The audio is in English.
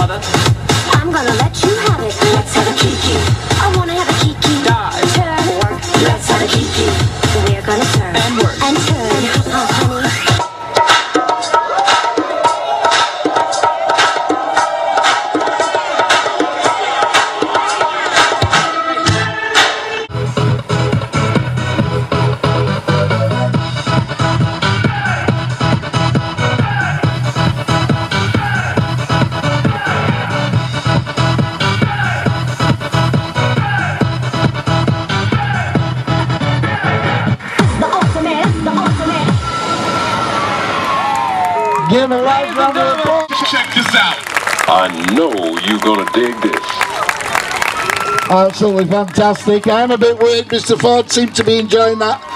mother. I'm gonna let you have it. Let's have a kiki. I wanna have a kiki. Dive. Turn. Work. Let's have a kiki. We're gonna turn. And work. And turn. Honey. Give a right round of applause. Check this out. I know you're gonna dig this. Absolutely fantastic. I am a bit worried Mr. Ford seemed to be enjoying that